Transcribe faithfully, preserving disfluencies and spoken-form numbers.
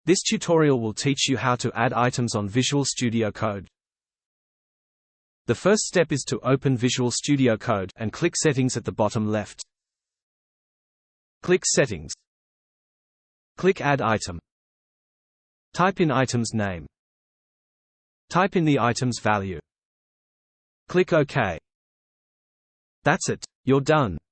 This tutorial will teach you how to add items on Visual Studio Code. The first step is to open Visual Studio Code and click Settings at the bottom left. Click Settings. Click Add Item. Type in item's name. Type in the item's value. Click OK. That's it, you're done.